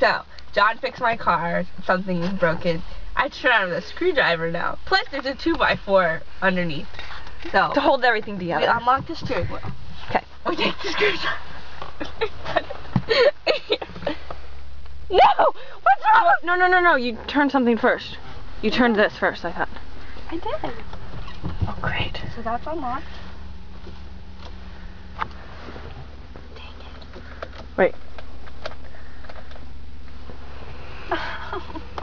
So, John fixed my car. Something was broken. I turn on the screwdriver now. Plus, there's a 2x4 underneath. So, to hold everything together. We unlock the steering wheel. Okay. We take the screwdriver. No! What's wrong? No. You turned something first. You turned this first, I thought. I did. Oh, great. So that's unlocked. Wait.